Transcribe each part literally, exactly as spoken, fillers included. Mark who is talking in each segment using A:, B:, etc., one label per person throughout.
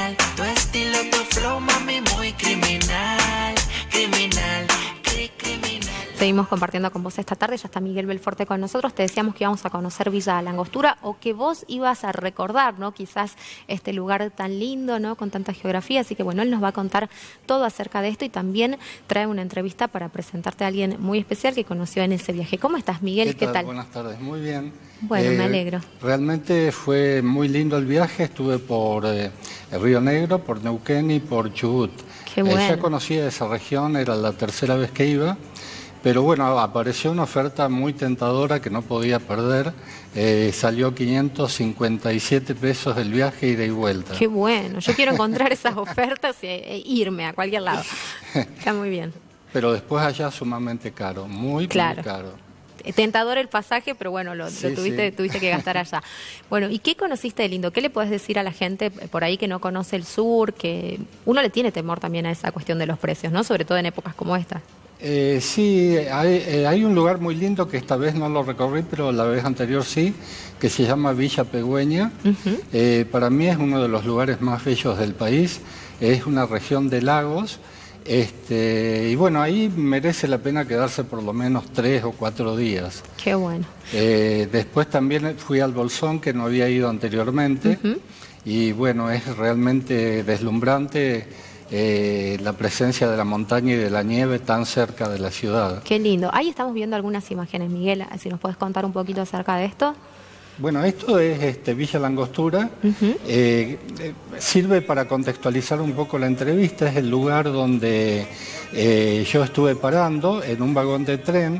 A: criminal. Tu estilo, tu flow, mami, muy criminal. Criminal, cri criminal.
B: Seguimos compartiendo con vos esta tarde, ya está Miguel Belforte con nosotros. Te decíamos que íbamos a conocer Villa La Angostura o que vos ibas a recordar, ¿no? Quizás este lugar tan lindo, ¿no? Con tanta geografía, así que bueno, él nos va a contar todo acerca de esto y también trae una entrevista para presentarte a alguien muy especial que conoció en ese viaje. ¿Cómo estás, Miguel? ¿Qué tal?
C: ¿Qué tal? Buenas tardes, muy bien.
B: Bueno,
C: eh,
B: me alegro.
C: Realmente fue muy lindo el viaje, estuve por eh, el Río Negro, por Neuquén y por Chubut.
B: Qué bueno.
C: Eh, ya conocía esa región, era la tercera vez que iba. Pero bueno, apareció una oferta muy tentadora que no podía perder. Eh, salió quinientos cincuenta y siete pesos el viaje ida y vuelta.
B: Qué bueno, yo quiero encontrar esas ofertas e irme a cualquier lado. Está muy bien.
C: Pero después allá sumamente caro, muy,
B: claro.
C: muy caro.
B: Tentador el pasaje, pero bueno, lo,
C: sí,
B: lo tuviste,
C: sí.
B: tuviste que gastar allá. Bueno, ¿y qué conociste de lindo? ¿Qué le podés decir a la gente por ahí que no conoce el sur? Que uno le tiene temor también a esa cuestión de los precios, ¿no? Sobre todo en épocas como esta.
C: Eh, sí, hay, eh, hay un lugar muy lindo que esta vez no lo recorrí, pero la vez anterior sí, que se llama Villa Pegüeña. Uh-huh. eh, para mí es uno de los lugares más bellos del país, es una región de lagos, este, y bueno, ahí merece la pena quedarse por lo menos tres o cuatro días.
B: Qué bueno.
C: Eh, después también fui al Bolsón, que no había ido anteriormente, uh-huh. y bueno, es realmente deslumbrante. Eh, la presencia de la montaña y de la nieve tan cerca de la ciudad.
B: Qué lindo. Ahí estamos viendo algunas imágenes, Miguel, si nos puedes contar un poquito acerca de esto.
C: Bueno, esto es este, Villa La Angostura, uh-huh. eh, eh, sirve para contextualizar un poco la entrevista, es el lugar donde eh, yo estuve parando en un vagón de tren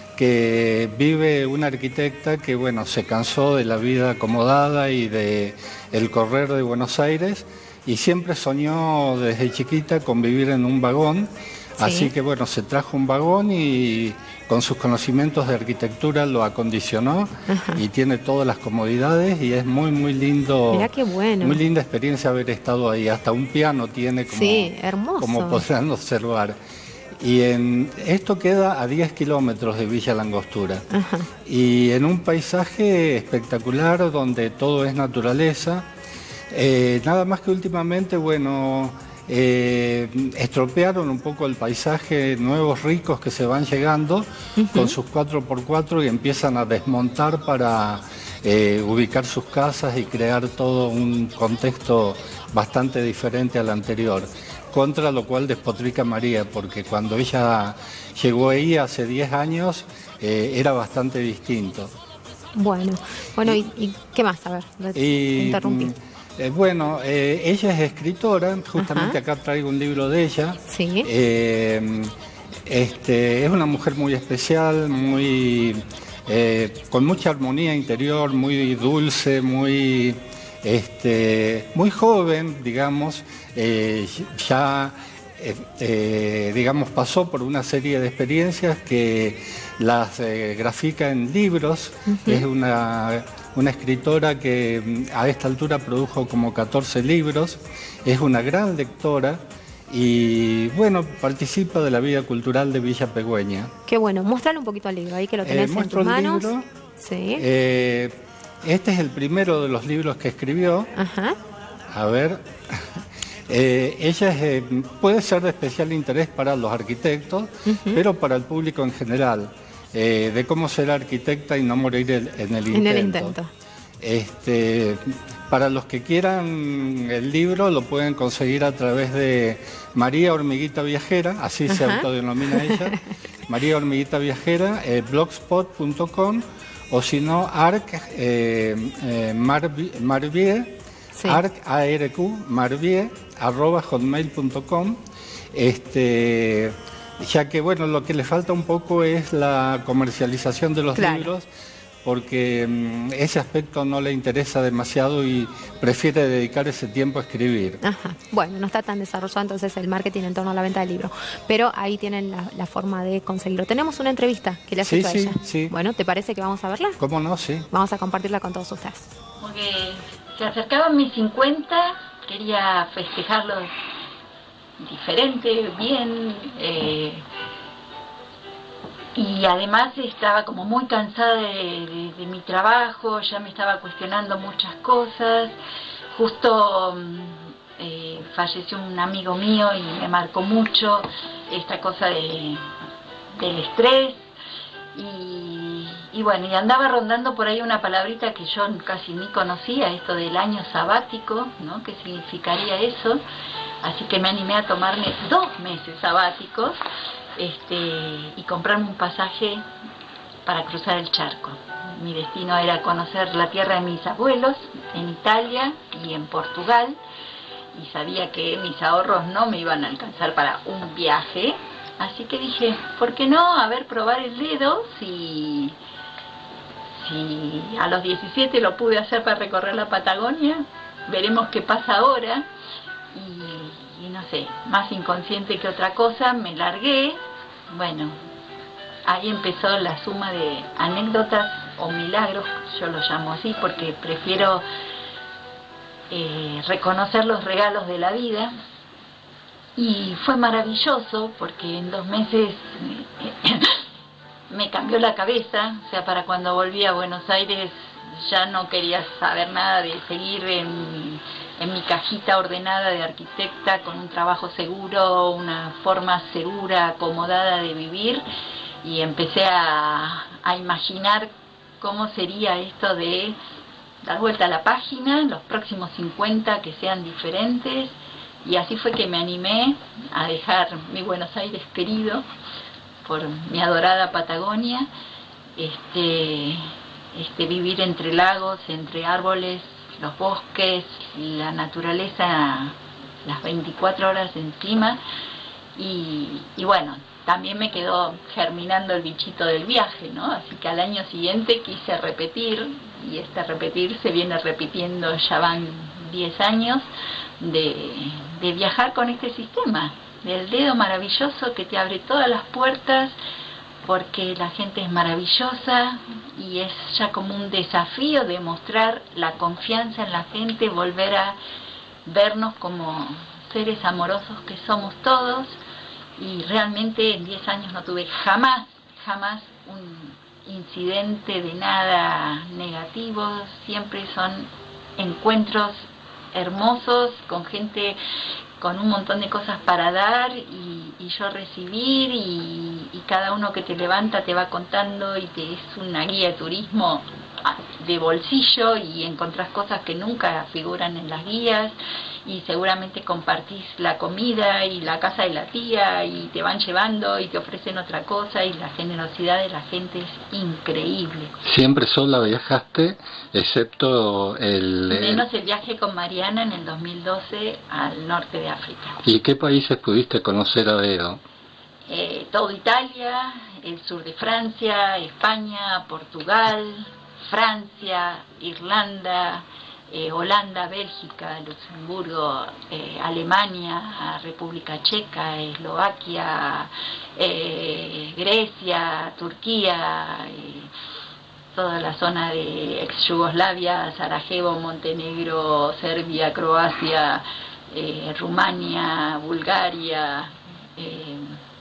C: que vive una arquitecta que bueno, se cansó de la vida acomodada y de el correr de Buenos Aires, y siempre soñó desde chiquita con vivir en un vagón, sí. Así que bueno, se trajo un vagón y con sus conocimientos de arquitectura lo acondicionó. Ajá. Y tiene todas las comodidades y es muy muy lindo.
B: Mirá qué bueno.
C: Muy linda experiencia haber estado ahí, hasta un piano tiene como,
B: sí, hermoso.
C: Como podrán observar. Y en, esto queda a diez kilómetros de Villa La Angostura. Ajá. Y en un paisaje espectacular donde todo es naturaleza. Eh, nada más que últimamente, bueno, eh, estropearon un poco el paisaje, nuevos ricos que se van llegando uh-huh. con sus cuatro por cuatro y empiezan a desmontar para eh, ubicar sus casas y crear todo un contexto bastante diferente al anterior. Contra lo cual despotrica María, porque cuando ella llegó ahí hace diez años eh, era bastante distinto.
B: Bueno, bueno, ¿y, y qué más? A ver,
C: y,
B: interrumpí.
C: Eh, bueno, eh, ella es escritora, justamente Ajá. acá traigo un libro de ella.
B: Sí.
C: Eh, este, es una mujer muy especial, muy eh, con mucha armonía interior, muy dulce, muy, este, muy joven, digamos, eh, ya eh, eh, digamos pasó por una serie de experiencias que las eh, grafica en libros. Uh-huh. Es una Una escritora que a esta altura produjo como catorce libros, es una gran lectora y bueno, participa de la vida cultural de Villa Pegüeña.
B: Qué bueno, muéstrale un poquito al libro, ahí que lo tenés
C: eh,
B: en tus manos.
C: Libro.
B: Sí.
C: Eh, este es el primero de los libros que escribió.
B: Ajá.
C: A ver, eh, ella es, eh, puede ser de especial interés para los arquitectos, uh-huh. pero para el público en general. Eh, de cómo ser arquitecta y no morir en el intento.
B: En el intento.
C: Este, para los que quieran el libro lo pueden conseguir a través de María Hormiguita Viajera, así Ajá. se autodenomina ella, María Hormiguita Viajera, eh, blogspot punto com, o si no, arc, eh, eh, marvie, marvie sí. arc, A R Q, marvie, arroba hotmail punto com. Este... ya que bueno, lo que le falta un poco es la comercialización de los claro. libros, porque um, ese aspecto no le interesa demasiado y prefiere dedicar ese tiempo a escribir.
B: Ajá. Bueno, no está tan desarrollado entonces el marketing en torno a la venta del libro, pero ahí tienen la, la forma de conseguirlo. Tenemos una entrevista que le has
C: sí,
B: hecho a
C: sí,
B: ella.
C: Sí.
B: Bueno, ¿te parece que vamos a verla?
C: ¿Cómo no? Sí.
B: Vamos a compartirla con todos ustedes.
D: Porque se acercaban mis cincuenta, quería festejarlo diferente, bien, eh, y además estaba como muy cansada de, de, de mi trabajo, ya me estaba cuestionando muchas cosas, justo eh, falleció un amigo mío y me marcó mucho esta cosa de, del estrés. Y, y bueno, y andaba rondando por ahí una palabrita que yo casi ni conocía, esto del año sabático, ¿no? ¿Qué significaría eso? Así que me animé a tomarme dos meses sabáticos este, y comprarme un pasaje para cruzar el charco. Mi destino era conocer la tierra de mis abuelos en Italia y en Portugal, y sabía que mis ahorros no me iban a alcanzar para un viaje. Así que dije, ¿por qué no? A ver, probar el dedo, si, si a los diecisiete lo pude hacer para recorrer la Patagonia, veremos qué pasa ahora. Y, y no sé, más inconsciente que otra cosa, me largué. Bueno, ahí empezó la suma de anécdotas o milagros, yo lo llamo así, porque prefiero eh, reconocer los regalos de la vida. Y fue maravilloso porque en dos meses me cambió la cabeza. O sea, para cuando volví a Buenos Aires ya no quería saber nada de seguir en, en mi cajita ordenada de arquitecta con un trabajo seguro, una forma segura, acomodada de vivir, y empecé a, a imaginar cómo sería esto de dar vuelta a la página, los próximos cincuenta que sean diferentes. Y así fue que me animé a dejar mi Buenos Aires querido por mi adorada Patagonia, este, este vivir entre lagos, entre árboles, los bosques, la naturaleza las veinticuatro horas encima. Y, y bueno, también me quedó germinando el bichito del viaje, ¿no? Así que al año siguiente quise repetir, y este repetir se viene repitiendo, ya van diez años de, de viajar con este sistema, del dedo maravilloso que te abre todas las puertas, porque la gente es maravillosa y es ya como un desafío demostrar la confianza en la gente, volver a vernos como seres amorosos que somos todos. Y realmente en diez años no tuve jamás, jamás un incidente de nada negativo. Siempre son encuentros hermosos con gente con un montón de cosas para dar y, y yo recibir, y, y cada uno que te levanta te va contando y te es una guía de turismo de bolsillo, y encontrás cosas que nunca figuran en las guías, y seguramente compartís la comida y la casa de la tía y te van llevando y te ofrecen otra cosa, y la generosidad de la gente es increíble.
C: ¿Siempre sola viajaste, excepto el...
D: menos el viaje con Mariana en el dos mil doce al norte de África?
C: ¿Y qué países pudiste conocer a dedo?
D: Eh, todo Italia, el sur de Francia, España, Portugal, Francia, Irlanda, eh, Holanda, Bélgica, Luxemburgo, eh, Alemania, República Checa, Eslovaquia, eh, Grecia, Turquía, eh, toda la zona de ex Yugoslavia, Sarajevo, Montenegro, Serbia, Croacia, eh, Rumania, Bulgaria, eh,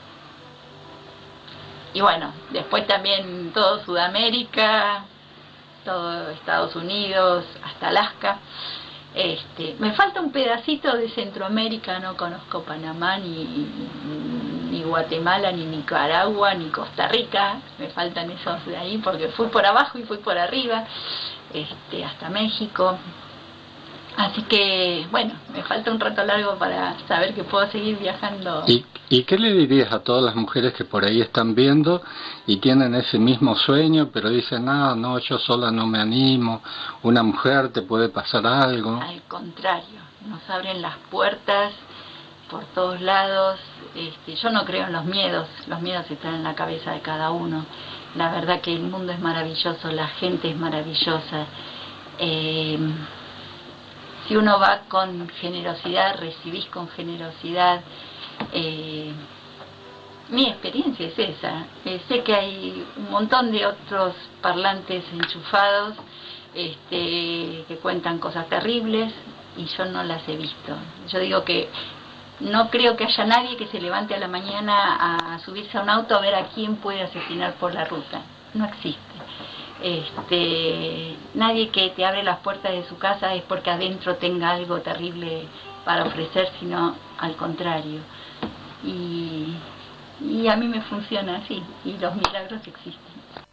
D: y bueno, después también todo Sudamérica, todo Estados Unidos, hasta Alaska. Este, me falta un pedacito de Centroamérica, no conozco Panamá, ni, ni Guatemala, ni Nicaragua, ni Costa Rica, me faltan esos de ahí porque fui por abajo y fui por arriba, este, hasta México. Así que, bueno, me falta un rato largo para saber que puedo seguir viajando.
C: ¿Y, ¿Y qué le dirías a todas las mujeres que por ahí están viendo y tienen ese mismo sueño, pero dicen, no, no, yo sola no me animo, una mujer te puede pasar algo?
D: Al contrario, nos abren las puertas por todos lados. Este, yo no creo en los miedos, los miedos están en la cabeza de cada uno. La verdad que el mundo es maravilloso, la gente es maravillosa. Eh, Si uno va con generosidad, recibís con generosidad. Eh, mi experiencia es esa. Eh, sé que hay un montón de otros parlantes enchufados este, que cuentan cosas terribles y yo no las he visto. Yo digo que no creo que haya nadie que se levante a la mañana a subirse a un auto a ver a quién puede asesinar por la ruta. No existe. Este, nadie que te abre las puertas de su casa es porque adentro tenga algo terrible para ofrecer, sino al contrario. Y, y a mí me funciona así, y los milagros existen.